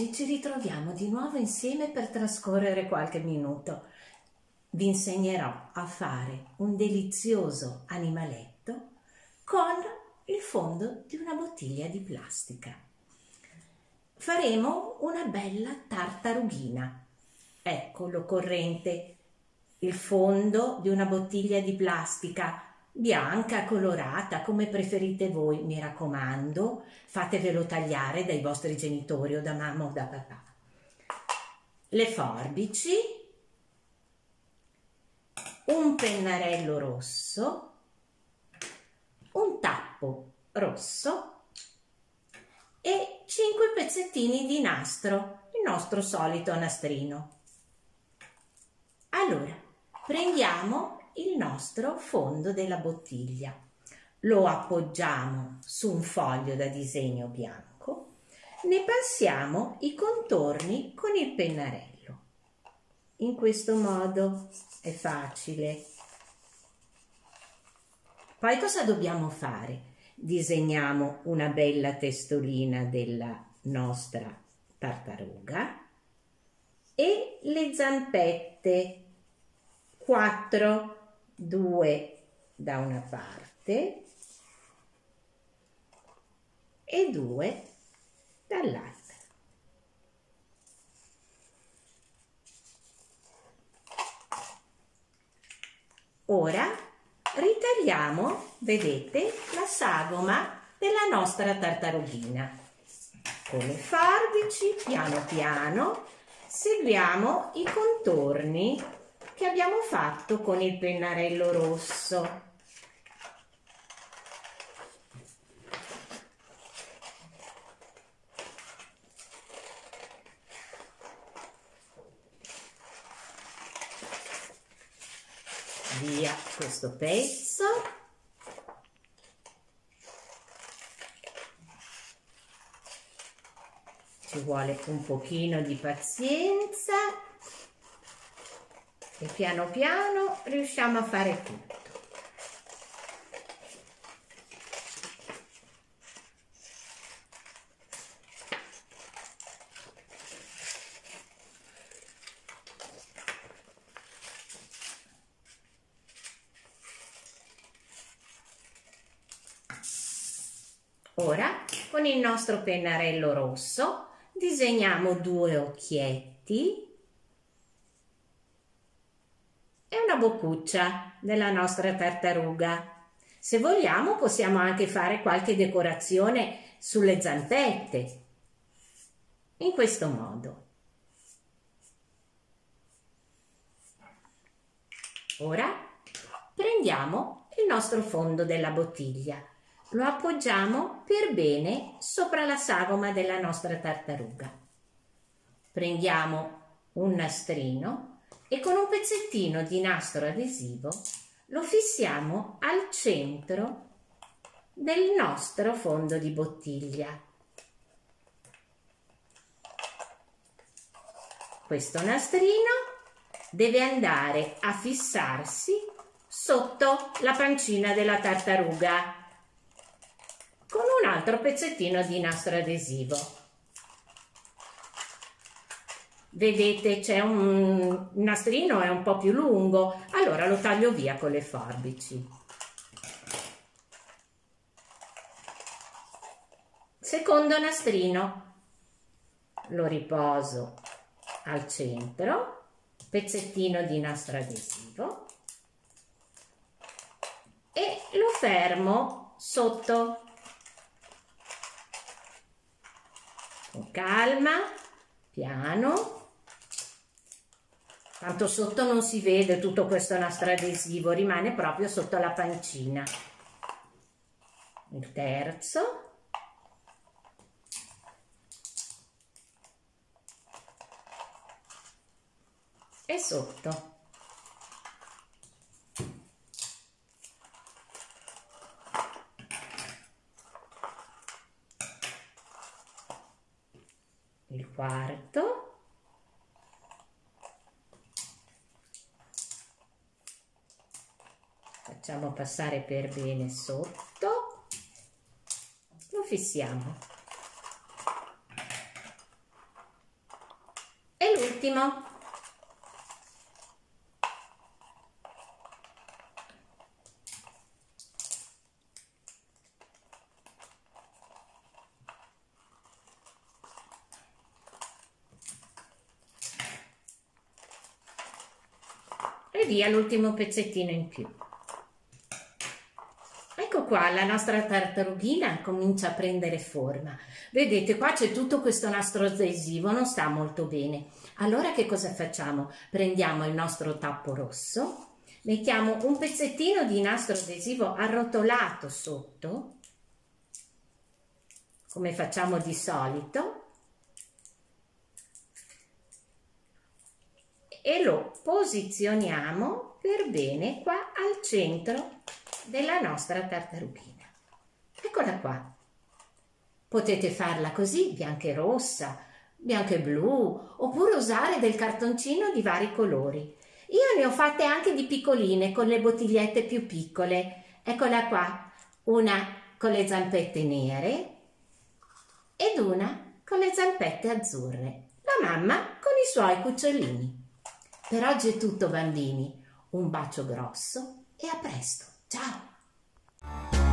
Oggi ci ritroviamo di nuovo insieme per trascorrere qualche minuto. Vi insegnerò a fare un delizioso animaletto con il fondo di una bottiglia di plastica. Faremo una bella tartarughina. Ecco l'occorrente: il fondo di una bottiglia di plastica bianca, colorata, come preferite voi. Mi raccomando, fatevelo tagliare dai vostri genitori o da mamma o da papà. Le forbici, un pennarello rosso, un tappo rosso e 5 pezzettini di nastro, il nostro solito nastrino. Allora, prendiamo il nostro fondo della bottiglia, lo appoggiamo su un foglio da disegno bianco, ne passiamo i contorni con il pennarello. In questo modo è facile. Poi cosa dobbiamo fare? Disegniamo una bella testolina della nostra tartaruga e le zampette, 4, 2 da una parte e 2 dall'altra. Ora ritagliamo, vedete, la sagoma della nostra tartarughina. Con le forbici, piano piano, seguiamo i contorni che abbiamo fatto con il pennarello rosso. Via questo pezzo. Ci vuole un pochino di pazienza e piano piano riusciamo a fare tutto. Ora, con il nostro pennarello rosso, disegniamo 2 occhietti e una boccuccia della nostra tartaruga. Se vogliamo possiamo anche fare qualche decorazione sulle zampette, in questo modo. Ora prendiamo il nostro fondo della bottiglia, lo appoggiamo per bene sopra la sagoma della nostra tartaruga. Prendiamo un nastrino e con un pezzettino di nastro adesivo lo fissiamo al centro del nostro fondo di bottiglia. Questo nastrino deve andare a fissarsi sotto la pancina della tartaruga con un altro pezzettino di nastro adesivo. Vedete, c'è un nastrino, è un po' più lungo, allora lo taglio via con le forbici. Secondo nastrino, lo riposo al centro, pezzettino di nastro adesivo e lo fermo sotto. Con calma, piano, tanto sotto non si vede tutto questo nastro adesivo, rimane proprio sotto la pancina. Il terzo. E sotto. Il quarto. Facciamo passare per bene sotto. Lo fissiamo. l'ultimo. E via l'ultimo pezzettino in più. Ecco qua, la nostra tartarughina comincia a prendere forma. Vedete, qua c'è tutto questo nastro adesivo, non sta molto bene. Allora che cosa facciamo? Prendiamo il nostro tappo rosso, mettiamo un pezzettino di nastro adesivo arrotolato sotto, come facciamo di solito, e lo posizioniamo per bene qua al centro della nostra tartarughina. Eccola qua. Potete farla così, bianca e rossa, bianca e blu, oppure usare del cartoncino di vari colori. Io ne ho fatte anche di piccoline, con le bottigliette più piccole. Eccola qua, una con le zampette nere ed una con le zampette azzurre. La mamma con i suoi cucciolini. Per oggi è tutto, bambini. Un bacio grosso e a presto. Ciao!